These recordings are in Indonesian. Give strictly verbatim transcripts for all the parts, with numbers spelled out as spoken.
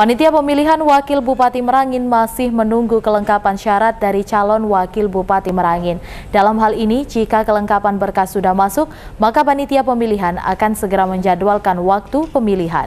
Panitia pemilihan Wakil Bupati Merangin masih menunggu kelengkapan syarat dari calon Wakil Bupati Merangin. Dalam hal ini, jika kelengkapan berkas sudah masuk, maka panitia pemilihan akan segera menjadwalkan waktu pemilihan.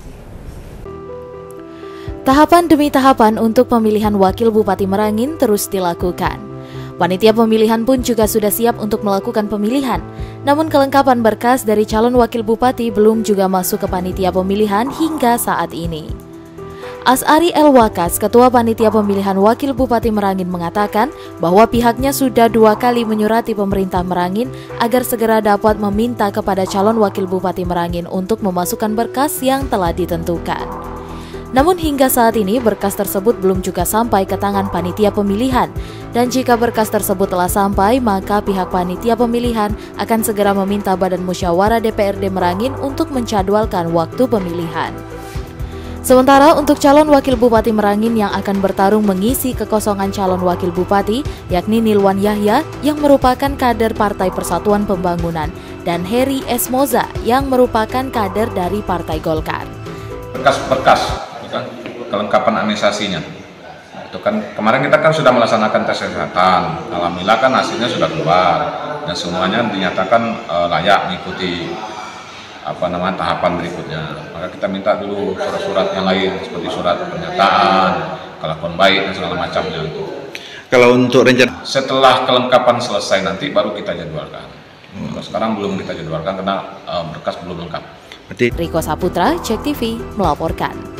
Tahapan demi tahapan untuk pemilihan Wakil Bupati Merangin terus dilakukan. Panitia pemilihan pun juga sudah siap untuk melakukan pemilihan. Namun kelengkapan berkas dari calon Wakil Bupati belum juga masuk ke panitia pemilihan hingga saat ini. Asari El Wakas, Ketua Panitia Pemilihan Wakil Bupati Merangin mengatakan bahwa pihaknya sudah dua kali menyurati pemerintah Merangin agar segera dapat meminta kepada calon Wakil Bupati Merangin untuk memasukkan berkas yang telah ditentukan. Namun hingga saat ini berkas tersebut belum juga sampai ke tangan panitia pemilihan. Dan jika berkas tersebut telah sampai, maka pihak panitia pemilihan akan segera meminta Badan Musyawarah D P R D Merangin untuk menjadwalkan waktu pemilihan. Sementara untuk calon Wakil Bupati Merangin yang akan bertarung mengisi kekosongan calon Wakil Bupati, yakni Nilwan Yahya yang merupakan kader Partai Persatuan Pembangunan dan Heri Esmoza yang merupakan kader dari Partai Golkar. Berkas-berkas, kan, kelengkapan administrasinya. Itu kan kemarin kita kan sudah melaksanakan tes kesehatan, alhamdulillah kan hasilnya sudah keluar dan semuanya dinyatakan uh, layak mengikuti apa namanya tahapan berikutnya. Maka kita minta dulu surat-surat yang lain seperti surat pernyataan, kelakuan baik dan segala macamnya. Kalau untuk rencana setelah kelengkapan selesai nanti baru kita jadwalkan. Hmm. Sekarang belum kita jadwalkan karena uh, berkas belum lengkap. Riko Saputra, Cek T V melaporkan.